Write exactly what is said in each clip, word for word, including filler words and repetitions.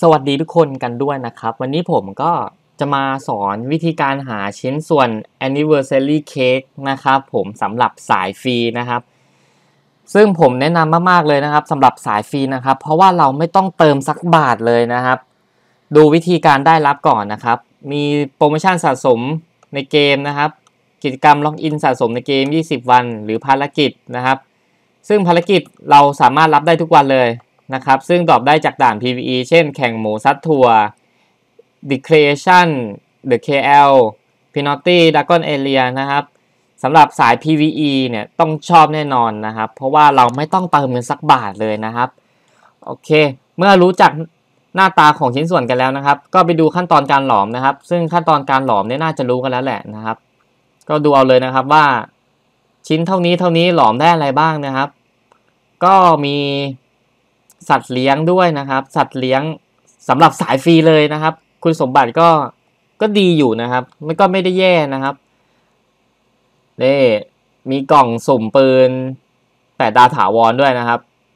สวัสดีทุกคนกันด้วยนะครับวันนี้ผมก็จะมาสอนวิธีการหาชิ้นส่วน Anniversary Cake นะครับผมสำหรับสายฟรีนะครับซึ่งผมแนะนำมากๆเลยนะครับสำหรับสายฟรีนะครับเพราะว่าเราไม่ต้องเติมสักบาทเลยนะครับดูวิธีการได้รับก่อนนะครับมีโปรโมชั่นสะสมในเกมนะครับกิจกรรมล็อกอินสะสมในเกมยี่สิบวันหรือภารกิจนะครับซึ่งภารกิจเราสามารถรับได้ทุกวันเลยนะครับซึ่งดรอปได้จากด่าน พี วี อี เช่นแข่งหมูซัดทัวร์ The Creation The เค แอล Penalty Dragon Area นะครับสำหรับสาย พี วี อี เนี่ยต้องชอบแน่นอนนะครับเพราะว่าเราไม่ต้องเติมเงินสักบาทเลยนะครับโอเคเมื่อรู้จักหน้าตาของชิ้นส่วนกันแล้วนะครับก็ไปดูขั้นตอนการหลอมนะครับซึ่งขั้นตอนการหลอมเนี่ยน่าจะรู้กันแล้วแหละนะครับก็ดูเอาเลยนะครับว่าชิ้นเท่านี้เท่านี้หลอมได้อะไรบ้างนะครับก็มีสัตว์เลี้ยงด้วยนะครับสัตว์เลี้ยงสำหรับสายฟรีเลยนะครับคุณสมบัติก็ก็ดีอยู่นะครับไม่ก็ไม่ได้แย่นะครับนี่มีกล่องสุ่มปืนแปดดาวถาวรด้วยนะครับ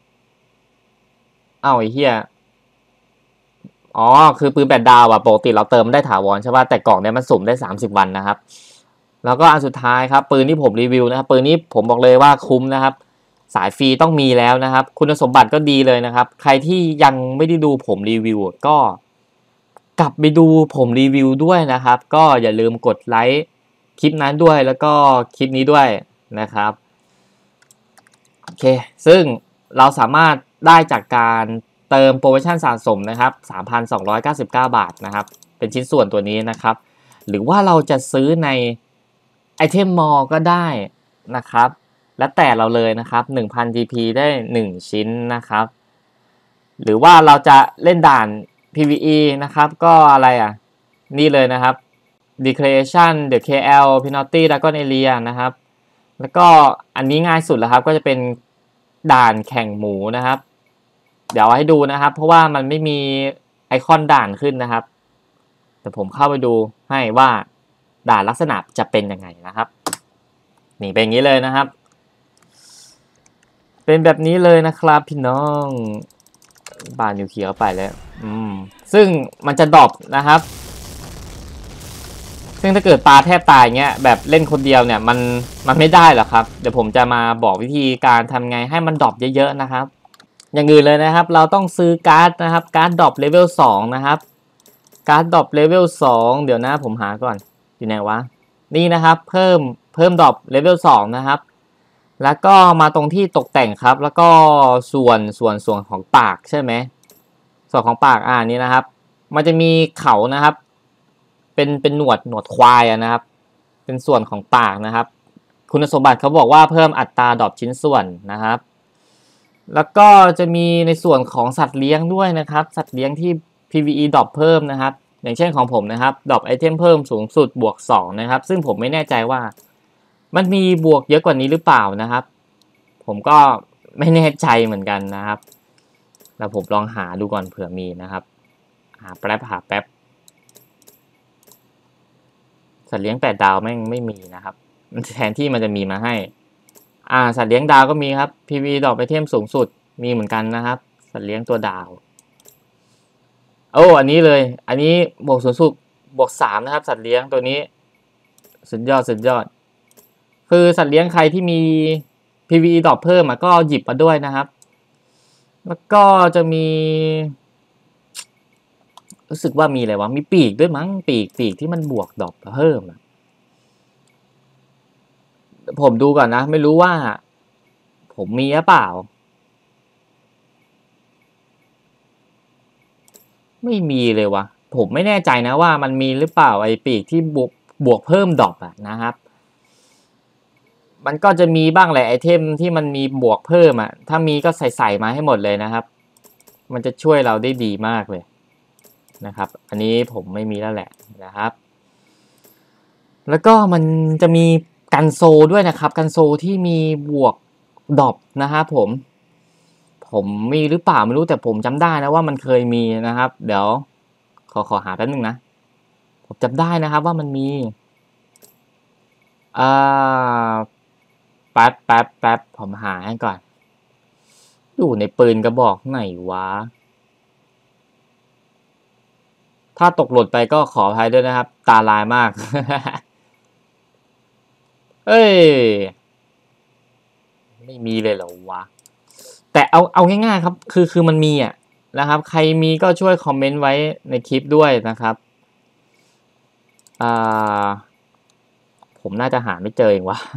อ้าวไอ้เหี้ยอ๋อคือปืนแปดดาวอะปกติเราเติมได้ถาวรใช่ป่ะแต่กล่องเนี้ยมันสุ่มได้สามสิบวันนะครับแล้วก็อันสุดท้ายครับปืนที่ผมรีวิวนะครับปืนนี้ผมบอกเลยว่าคุ้มนะครับสายฟรีต้องมีแล้วนะครับคุณสมบัติก็ดีเลยนะครับใครที่ยังไม่ได้ดูผมรีวิวก็กลับไปดูผมรีวิวด้วยนะครับก็อย่าลืมกดไลค์คลิปนั้นด้วยแล้วก็คลิปนี้ด้วยนะครับโอเคซึ่งเราสามารถได้จากการเติมโปรโมชั่นสะสมนะครับ สามพันสองร้อยเก้าสิบเก้า บาทนะครับเป็นชิ้นส่วนตัวนี้นะครับหรือว่าเราจะซื้อในไอเทมมอลก็ได้นะครับและแต่เราเลยนะครับ หนึ่งพัน จี พี ได้หนึ่งชิ้นนะครับหรือว่าเราจะเล่นด่าน พี วี อี นะครับก็อะไรอ่ะนี่เลยนะครับ The Creation The เค แอล Penalty Dragon Area นะครับแล้วก็อันนี้ง่ายสุดแล้วครับก็จะเป็นด่านแข่งหมูนะครับเดี๋ยวให้ดูนะครับเพราะว่ามันไม่มีไอคอนด่านขึ้นนะครับแต่ผมเข้าไปดูให้ว่าด่านลักษณะจะเป็นยังไงนะครับนี่เป็นอย่างนี้เลยนะครับเป็นแบบนี้เลยนะครับพี่น้องบานนิวเคลียร์ไปแล้วอืมซึ่งมันจะดรอปนะครับซึ่งถ้าเกิดปลาแทบตายเงี้ยแบบเล่นคนเดียวเนี่ยมันมันไม่ได้หรอกครับเดี๋ยวผมจะมาบอกวิธีการทำไงให้มันดรอปเยอะๆนะครับอย่างอื่นเลยนะครับเราต้องซื้อการ์ดนะครับการ์ดดรอปเลเวลสองนะครับการ์ดดรอปเลเวลสองเดี๋ยวนะผมหาก่อนอยู่ไหนวะนี่นะครับเพิ่มเพิ่มดรอปเลเวลสองนะครับแล้วก็มาตรงที่ตกแต่งครับแล้วก็ส่วนส่วนส่วนของปากใช่ไหมส่วนของปากอ่านี้นะครับมันจะมีเขานะครับเป็นเป็นหนวดหนวดควายนะครับเป็นส่วนของปากนะครับคุณสมบัติเขาบอกว่าเพิ่มอัตราดรอปชิ้นส่วนนะครับแล้วก็จะมีในส่วนของสัตว์เลี้ยงด้วยนะครับสัตว์เลี้ยงที่ พี วี อี ดรอปเพิ่มนะครับอย่างเช่นของผมนะครับดรอปไอเทมเพิ่มสูงสุดบวกสองนะครับซึ่งผมไม่แน่ใจว่ามันมีบวกเยอะกว่านี้หรือเปล่านะครับผมก็ไม่แน่ใจเหมือนกันนะครับแล้วผมลองหาดูก่อนเผื่อมีนะครับหาแป๊บหาแป๊บสัตว์เลี้ยงแปดดาวแม่งไม่มีนะครับแทนที่มันจะมีมาให้อ่าสัตว์เลี้ยงดาวก็มีครับ พี วี ดรอปไอเทมสูงสุดมีเหมือนกันนะครับสัตว์เลี้ยงตัวดาวโอ้อันนี้เลยอันนี้บวกสูงสุดบวกสามนะครับสัตว์เลี้ยงตัวนี้สุดยอดสุดยอดคือสัตว์เลี้ยงใครที่มี พี วี อี ดรอปเพิ่มก็หยิบมาด้วยนะครับแล้วก็จะมีรู้สึกว่ามีอะไรวะมีปีกด้วยมั้งปีกปีกที่มันบวกดรอปเพิ่มผมดูก่อนนะไม่รู้ว่าผมมีหรือเปล่าไม่มีเลยวะผมไม่แน่ใจนะว่ามันมีหรือเปล่าไอ้ปีกที่บวกบวกเพิ่มดรอปอะนะครับมันก็จะมีบ้างแหละไอเทมที่มันมีบวกเพิ่มอะถ้ามีก็ใส่ใส่มาให้หมดเลยนะครับมันจะช่วยเราได้ดีมากเลยนะครับอันนี้ผมไม่มีแล้วแหละนะครับแล้วก็มันจะมีกันโซด้วยนะครับกันโซที่มีบวกดรอปนะครับผมผมมีหรือเปล่าไม่รู้แต่ผมจำได้นะว่ามันเคยมีนะครับเดี๋ยวขอขอหาแป๊บนึงนะผมจำได้นะครับว่ามันมีอ่าแป๊บแป๊บแป๊บผมหาให้ก่อนอยู่ในปืนกระบอกไหนวะถ้าตกหล่นไปก็ขออภัยด้วยนะครับตาลายมาก เอ้ยไม่มีเลยเหรอวะแต่เอาเอาง่ายๆครับคือคือมันมีอ่ะนะครับใครมีก็ช่วยคอมเมนต์ไว้ในคลิปด้วยนะครับอ่าผมน่าจะหาไม่เจอเองวะ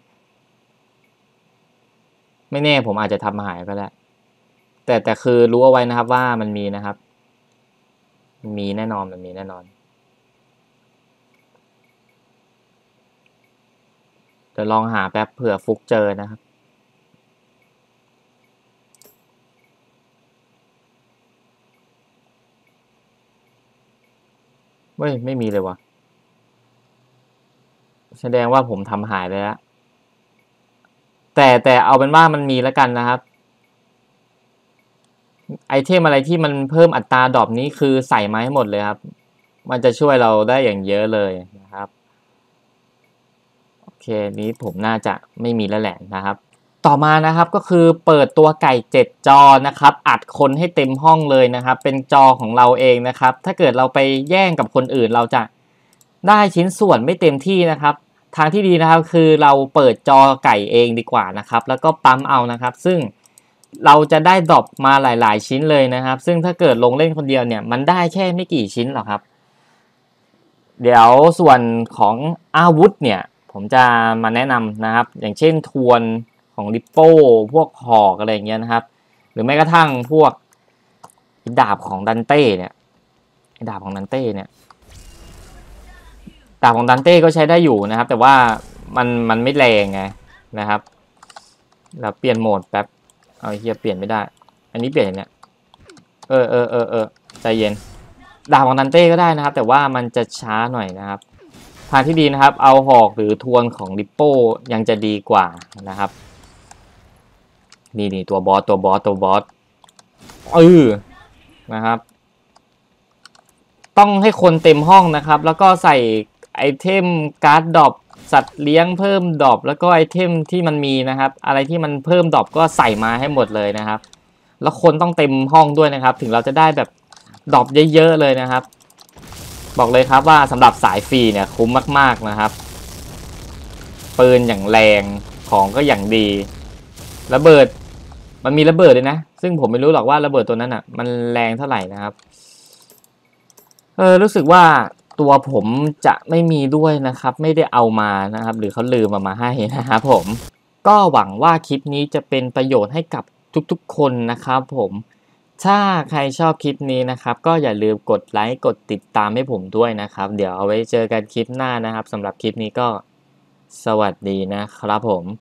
ไม่แน่ผมอาจจะทำหายก็ได้แต่แต่คือรู้เอาไว้นะครับว่ามันมีนะครับมีแน่นอนมันมีแน่นอนเดี๋ยวลองหาแป๊บเผื่อฟุกเจอนะครับเฮ้ยไม่มีเลยวะแสดงว่าผมทำหายไปแล้วแต่แต่เอาเป็นว่ามันมีแล้วกันนะครับไอเทมอะไรที่มันเพิ่มอัตราดรอปนี้คือใส่มาให้หมดเลยครับมันจะช่วยเราได้อย่างเยอะเลยนะครับโอเคนี้ผมน่าจะไม่มีแล้วแหละนะครับต่อมานะครับก็คือเปิดตัวไก่เจ็ดจอนะครับอัดคนให้เต็มห้องเลยนะครับเป็นจอของเราเองนะครับถ้าเกิดเราไปแย่งกับคนอื่นเราจะได้ชิ้นส่วนไม่เต็มที่นะครับทางที่ดีนะครับคือเราเปิดจอไก่เองดีกว่านะครับแล้วก็ปั๊มเอานะครับซึ่งเราจะได้ดรอปมาหลายๆชิ้นเลยนะครับซึ่งถ้าเกิดลงเล่นคนเดียวเนี่ยมันได้แค่ไม่กี่ชิ้นหรอกครับเดี๋ยวส่วนของอาวุธเนี่ยผมจะมาแนะนำนะครับอย่างเช่นทวนของลิปโป้พวกหอกอะไรอย่างเงี้ยนะครับหรือแม้กระทั่งพวกดาบของดันเต้เนี่ยดาบของดันเต้เนี่ยดาบของดันเต้ก็ใช้ได้อยู่นะครับแต่ว่ามันมันไม่แรงไงนะครับเราเปลี่ยนโหมดแป๊บเอาเฮียเปลี่ยนไม่ได้อันนี้เปลี่ยนอย่างเนี้ยเออเออเออเออใจเย็นดาบของดันเต้ก็ได้นะครับแต่ว่ามันจะช้าหน่อยนะครับทางที่ดีนะครับเอาหอกหรือทวนของลิปโป้ยังจะดีกว่านะครับนี่นี่ตัวบอสตัวบอสตัวบอสเออนะครับต้องให้คนเต็มห้องนะครับแล้วก็ใส่ไอเทมการ์ดดรอปสัตว์เลี้ยงเพิ่มดรอปแล้วก็ไอเทมที่มันมีนะครับอะไรที่มันเพิ่มดรอปก็ใส่มาให้หมดเลยนะครับแล้วคนต้องเต็มห้องด้วยนะครับถึงเราจะได้แบบดรอปเยอะๆเลยนะครับบอกเลยครับว่าสำหรับสายฟรีเนี่ยคุ้มมากๆนะครับปืนอย่างแรงของก็อย่างดีระเบิดมันมีระเบิดเลยนะซึ่งผมไม่รู้หรอกว่าระเบิดตัวนั้นอ่ะมันแรงเท่าไหร่นะครับเออรู้สึกว่าตัวผมจะไม่มีด้วยนะครับไม่ได้เอามานะครับหรือเขาลืมมามาให้นะครับผมก็หวังว่าคลิปนี้จะเป็นประโยชน์ให้กับทุกๆคนนะครับผมถ้าใครชอบคลิปนี้นะครับก็อย่าลืมกดไลค์กดติดตามให้ผมด้วยนะครับเดี๋ยวเอาไว้เจอกันคลิปหน้านะครับสำหรับคลิปนี้ก็สวัสดีนะครับผม